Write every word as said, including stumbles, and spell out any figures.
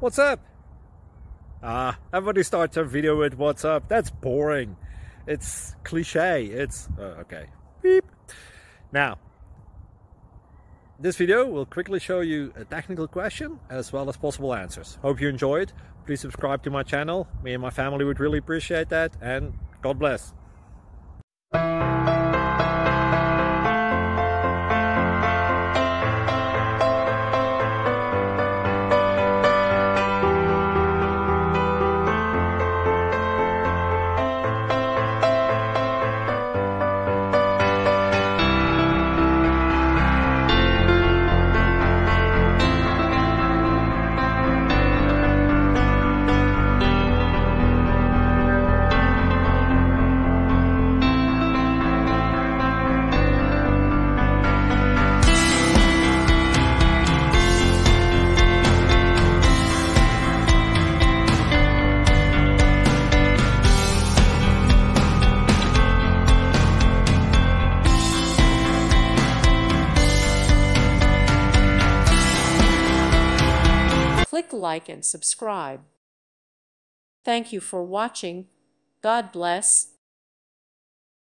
What's up? Ah, everybody starts their video with what's up. That's boring. It's cliche. It's uh, okay. Beep. Now, this video will quickly show you a technical question as well as possible answers. Hope you enjoyed. Please subscribe to my channel. Me and my family would really appreciate that, and God bless. Click like and subscribe. Thank you for watching. God bless.